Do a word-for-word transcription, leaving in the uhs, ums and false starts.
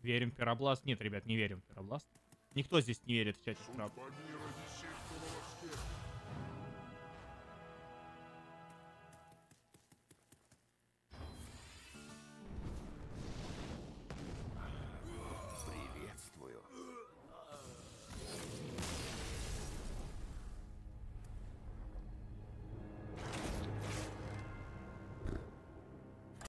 Верим в пиробласт? Нет, ребят, не верим в пиробласт. Никто здесь не верит в чате в пиробласт.